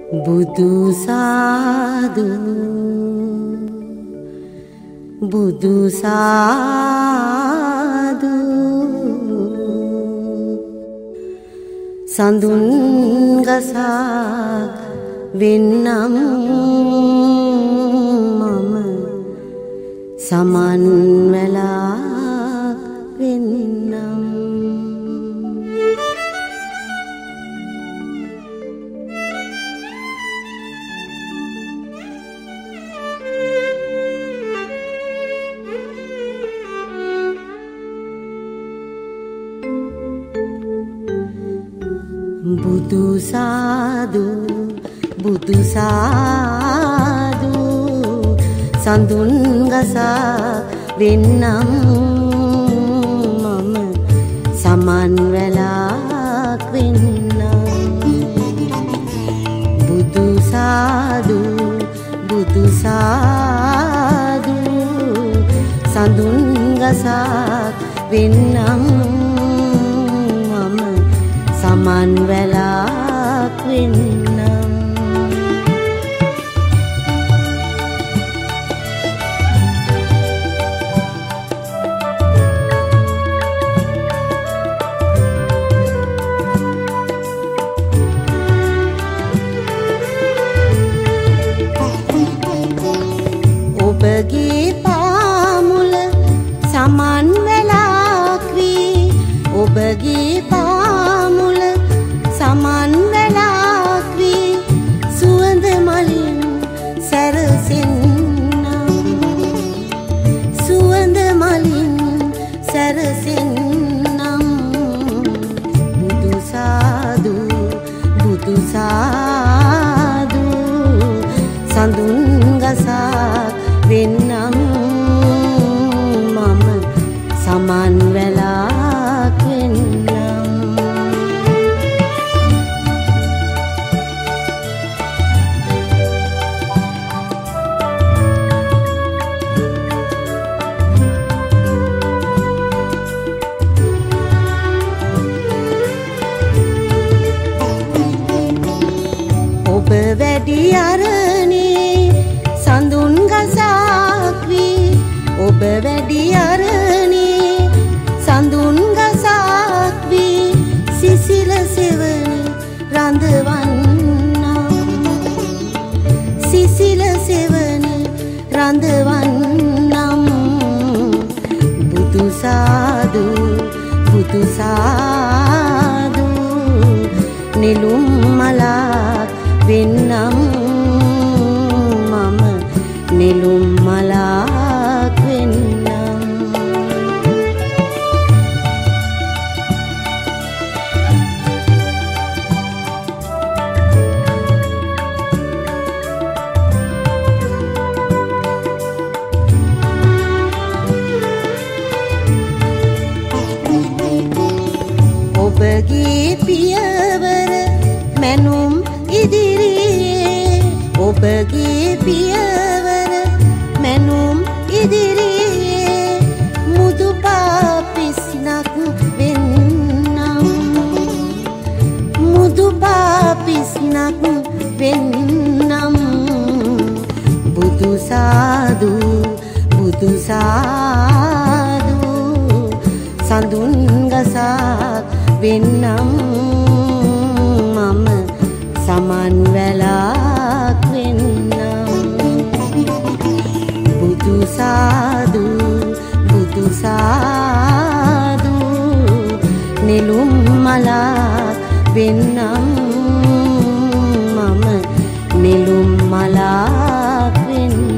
බුදු සාදු බුදු සාදු සඳුන් ගසක් වෙන්නම් මම සමන් වෙලාක් වෙන්නම් බුදු සාදු බුදු සාදු සඳුන් ගසක් වෙන්නම් මම සමන් වෙලාක් වෙන්නම් බුදු සාදු බුදු සාදු සඳුන් ගසක් වෙන්නම් සමන් වෙලාක් වෙන්නම් ඔබගේ පාමුල සමන් වෙලාක් වී ඔබගේ පාමුල සමන් වෙලාක් වී සුවඳ මලින් සැරසෙන්නම් සුවඳ මලින් සැරසෙන්නම් බුදු සාදු බුදු සාදු සඳුන් ගසක් වෙන්නම් මම සමන් වෙලාක් වෙන්නම් ඔබ වැඩි අරණේ සඳුන් ගසක් වී ඔබ වැඩි අරණේ සඳුන් ගසක් වී සිසිල සෙවණි රඳවන්නම් සිසිල සෙවණි රඳවන්නම් බුදු සාදු බුදු සාදු නිලුම් මලක් වෙන්නම් මම නිලුම් මලක් වෙන්නම් ඔබගේ පියවර මැනුම් ඉදිරියේ ඔබගේ පියවර මැනුම් ඉදිරියේ මුදු පාපිස්නක් වෙන්නම් මුදු පාපිස්නක් වෙන්නම් බුදු සාදු බුදු සාදු සඳුන් ගසක් වෙන්නම් මම සමන් වෙලාක් වෙන්නම් බුදු සාදු බුදු සාදු නිලුම් මලක් වෙන්නම් මම නිලුම් මලක් වෙන්නම්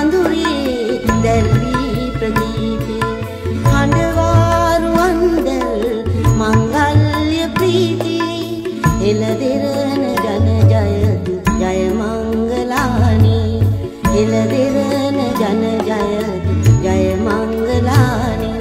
අඳුරේ දැල්වී ප්‍රදීපේ හඬවාරු අන්දල් මංගල්‍ය ප්‍රීති එළදෙරන ජන ජයතු ජය මංගලානි එළදෙරන ජන ජයතු ජය මංගලානි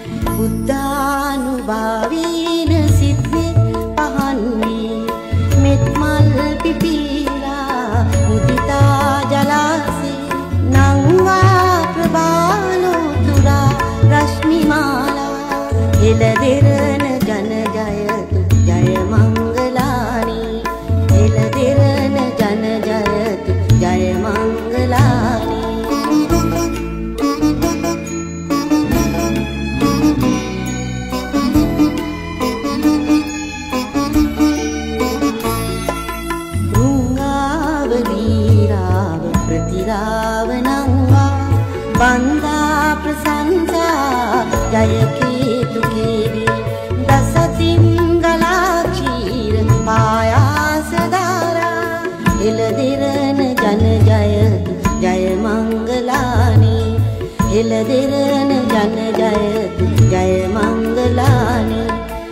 බුද්ධානුභාවීන සිත්නේ පහන් වී මෙත් මල් පිපිලා මුදිතා ජලාසේ නංවා ප්‍රබාලෝතුරා රශ්මි මාලා එළදෙරන ජන ජයතු ජය මංගලානි එළදෙරන ජන ජයතු ජය මංගලානි बंदा प्रशंसा जय केतु केरी दसतिंगला क्षीर पायास धारा इलदिरन जन जयतु जय मंगलानी इलदिरन जन जयतु जय मंगलानी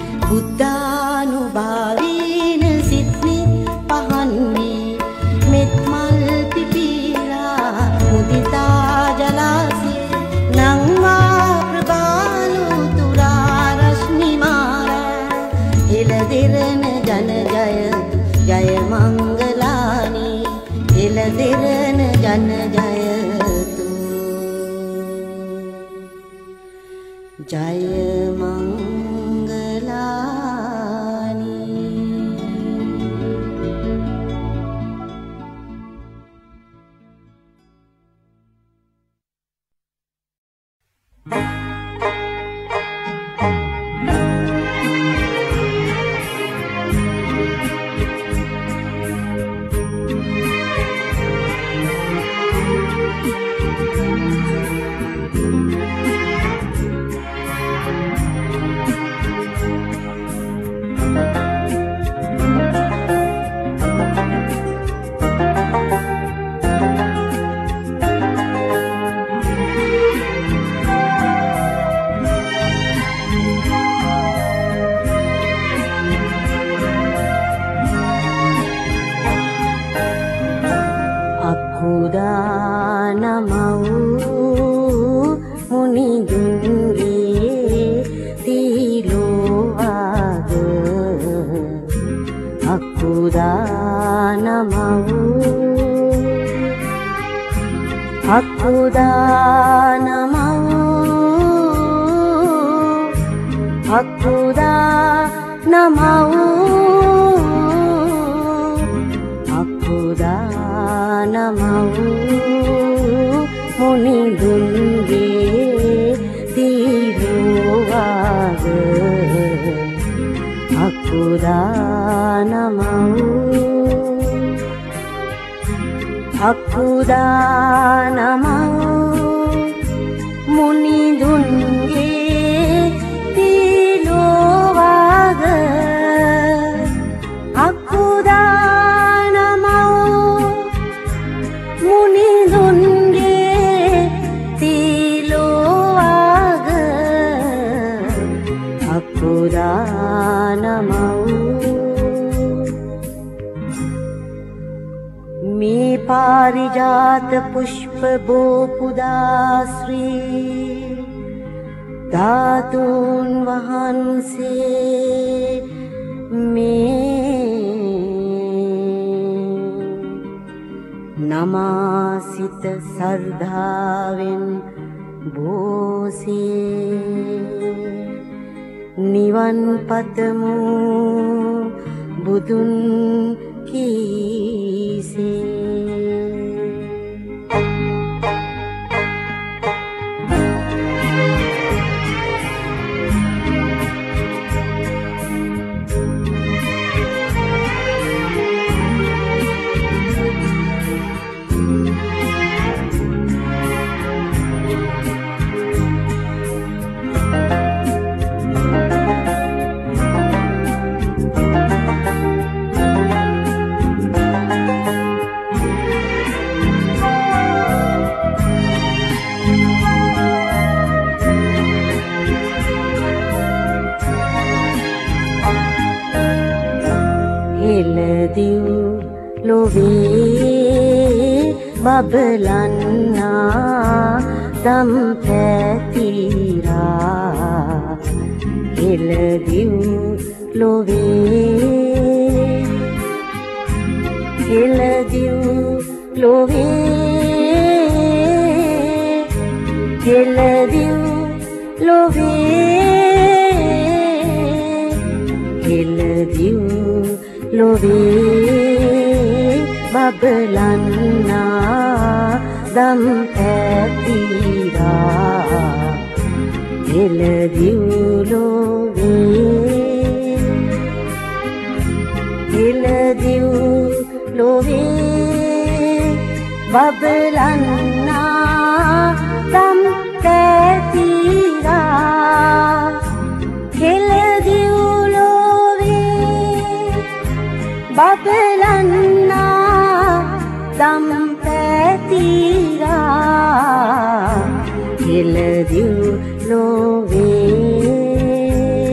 बुद्धानुभावीन सिद्धि पहन्वी मित्मल पिपीला मुदिता जलासी नंगा प्रबालुतुरा रश्मि मारा इलदिरन जन जयतु जय मंगलानी इलदिरन जन जयतु जय मंगलानी पारिजात पुष्प बोपुदाश्री धातून वහන්से में नमासित श्रद्धावेन भोसे निवन पतमु बुदुन कीसे ලොවේ බබලන්නා දම් පැතිරා හෙළදිව් ලොවේ හෙළදිව් ලොවේ හෙළදිව් ලොවේ හෙළදිව් ලොවේ බබලන්නා දම් පැතිරා හෙළදිව් ලොවේ හෙළදිව් ලොවේ බබලන්නා දම් පැතිරා හෙළදිව් ලොවේ බබලන්නා දම් පැතිරා හෙළදිව් ලොවේ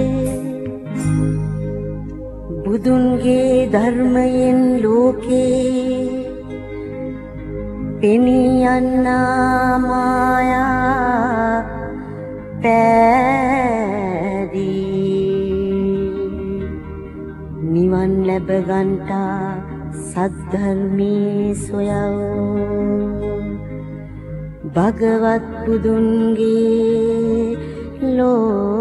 බුදුන්ගේ ධර්මයෙන් ලෝකේ පෙනී යන්නා මායා පැදී නිවන් ලැබ ගන්ටා සද්ධර්මී සොයව භගවත් බුදුන්ගේ ලෝ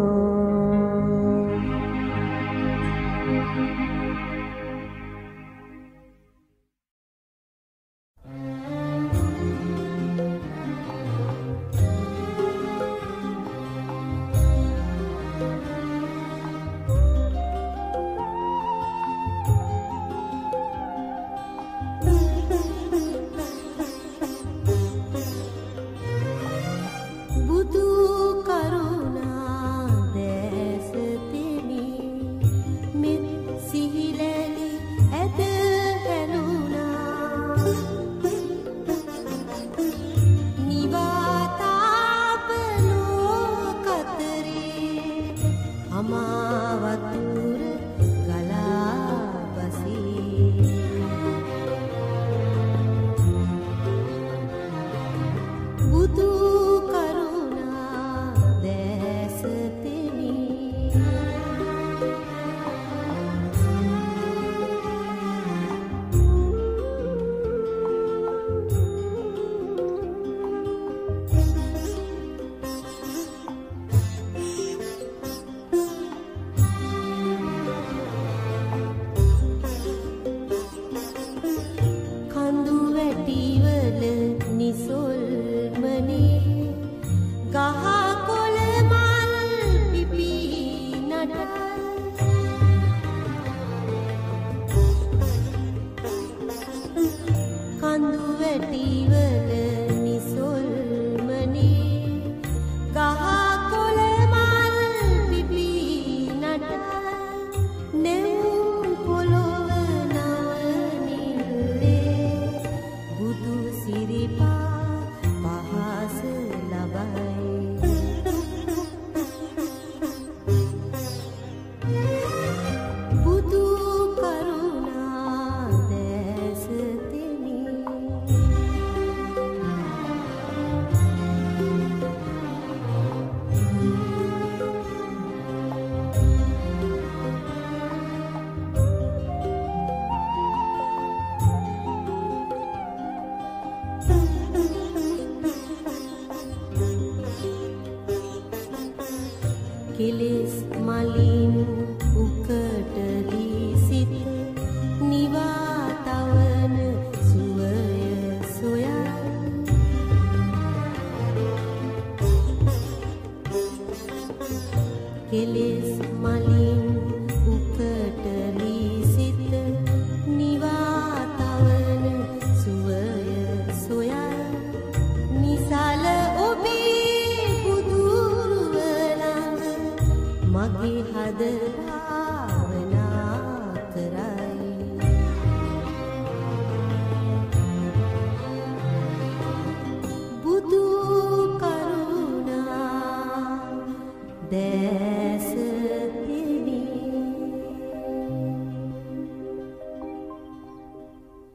කෙලෙස් මලින් උකටලී සිත නිවා තවන සුවය සොයා කෙලෙස් මලින් උකටලී සිත නිවා තවන සුවය සොයා නිසල මගේ හද භාවනා කරයි බුදු කරුණා දැස තිබී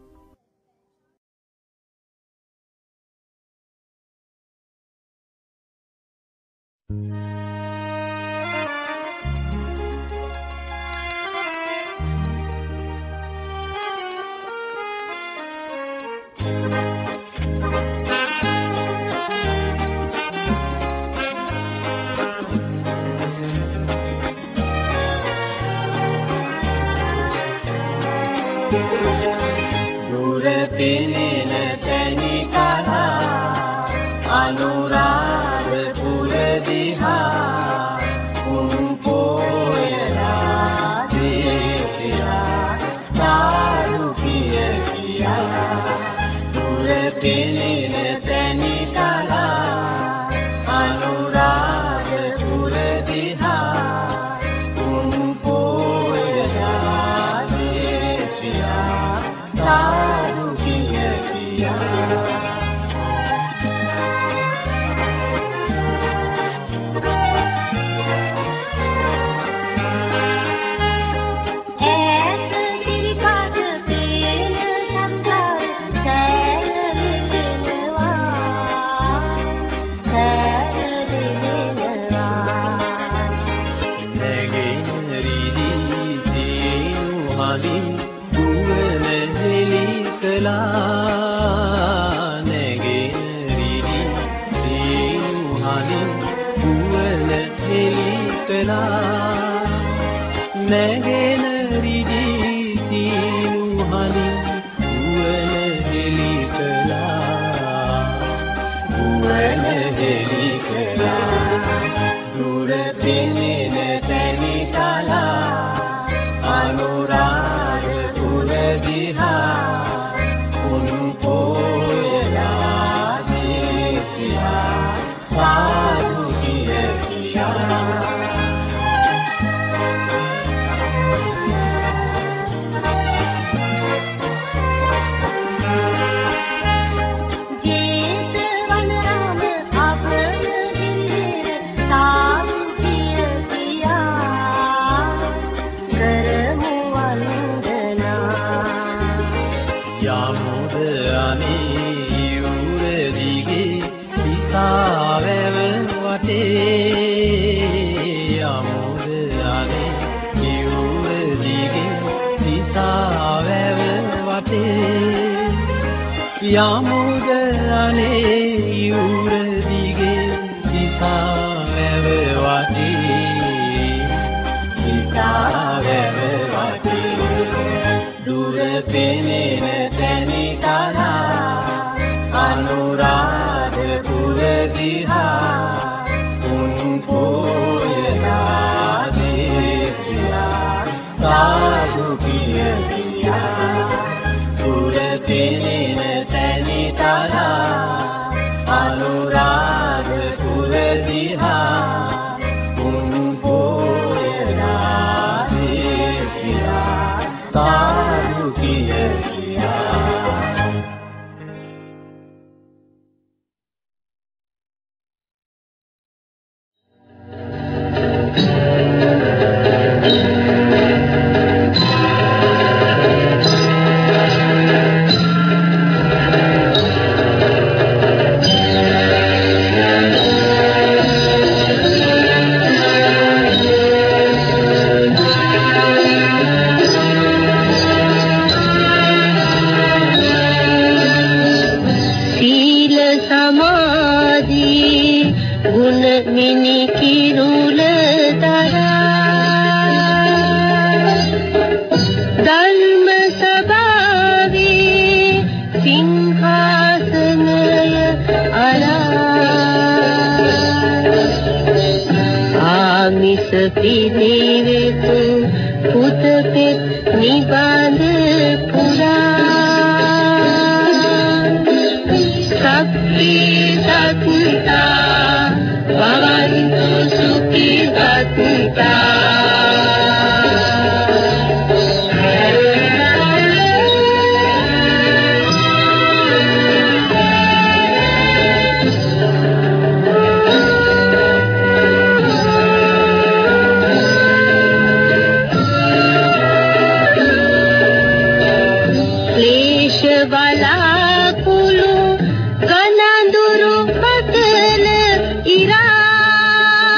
බලාකුළු කනඳුරු පතල ඉරා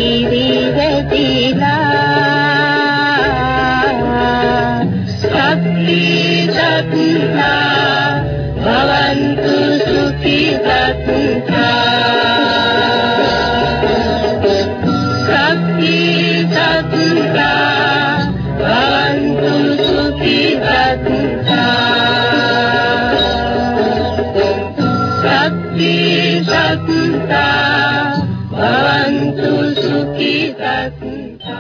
කිරි වැදිලා ශක්ති සත්තා භවන්තු සුඛී සත්තා ශක්ති සත්තා භවන්තු සුඛී සත්තා ශක්ති සත්තා භවන්තු සුඛී සත්තා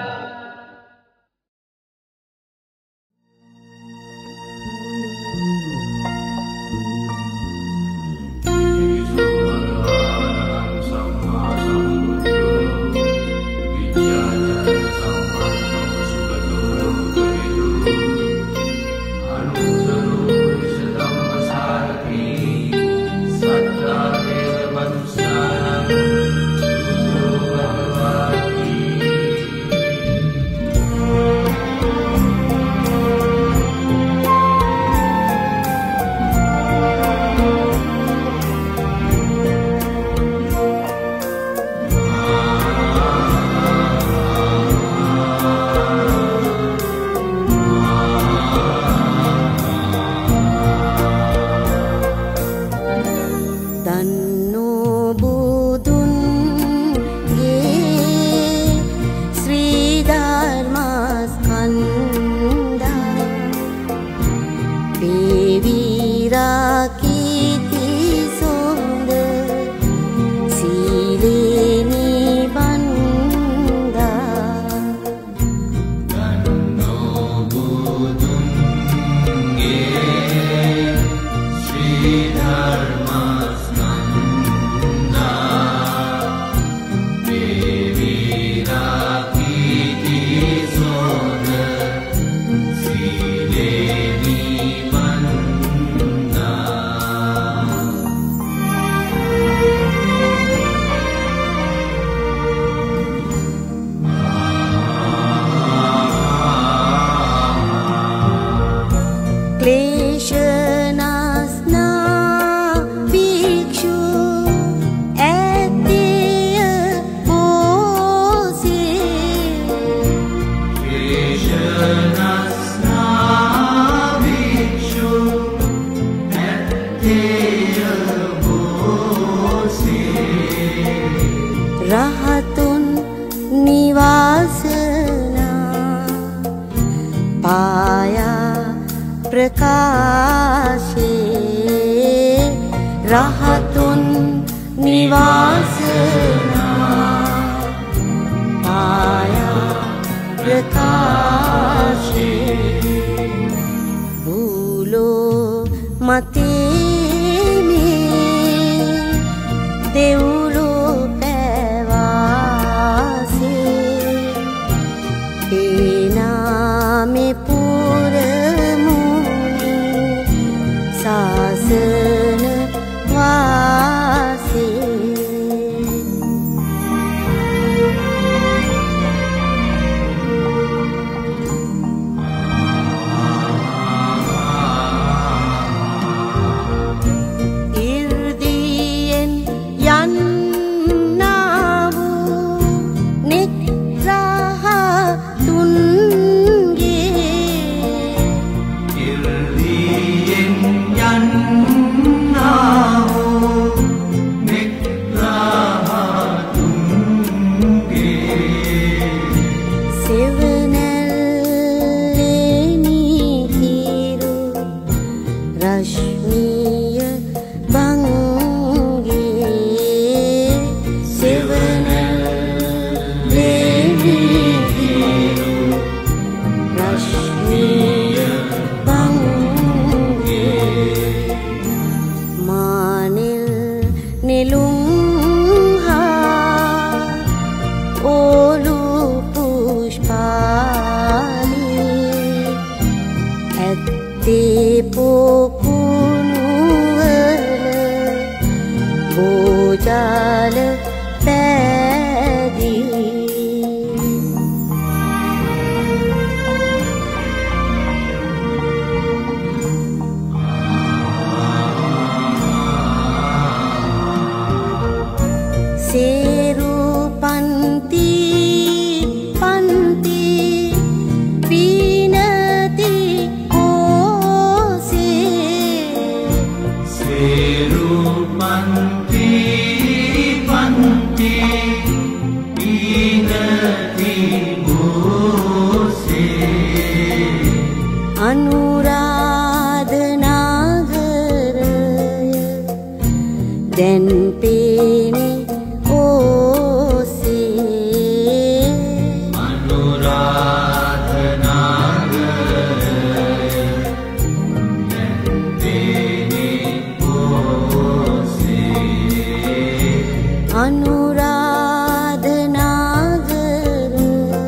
අනුරාධ නාගරය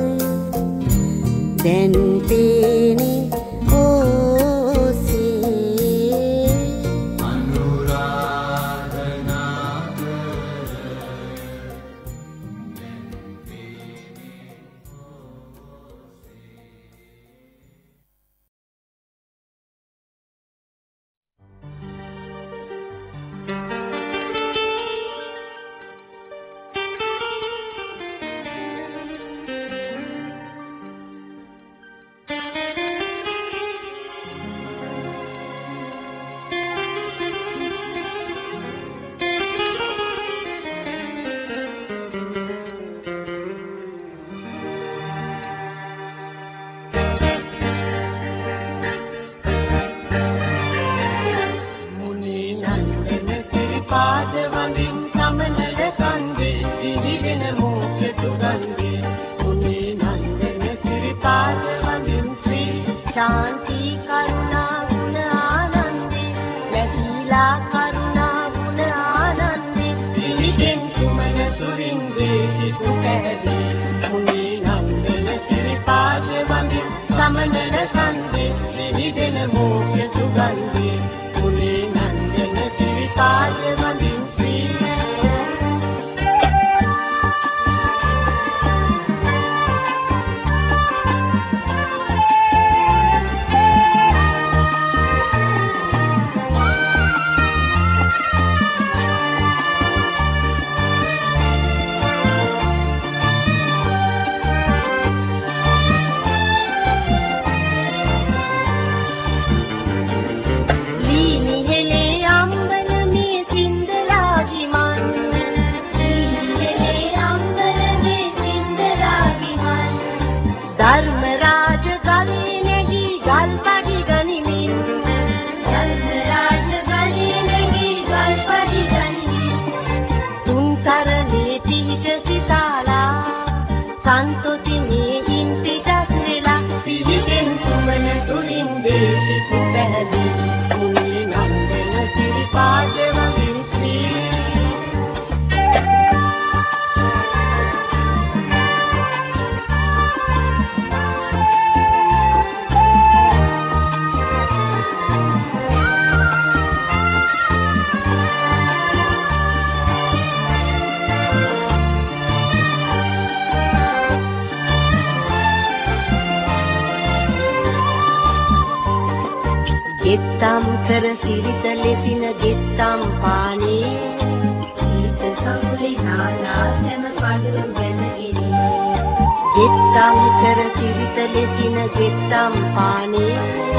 දැන් පේනේ ඕසේ අනුරාධ නාගරය ගෙත්තම් කර සිරිත ලෙසින ගෙත්තම් පානේ සීත සමුලි නාලාසම පදු වෙනගිනි ගෙත්තම් කර සිරිත ලෙසින ගෙත්තම් පානේ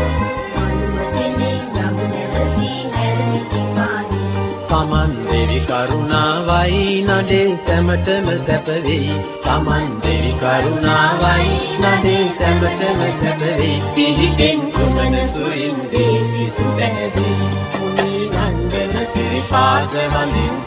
අනුමතිනේ යමුනවති හැරමිති පානේ තමන් දෙවි කරුණාවයි නඩේ සැමටම සැප වෙයි තමන් දෙවි කරුණාවයි නඩේ සැමටම සැප වෙයි පිහිටෙන් කුමන සුරින් දේවි සුබැදී මුනි නන්දන සිරිපාද වඳින්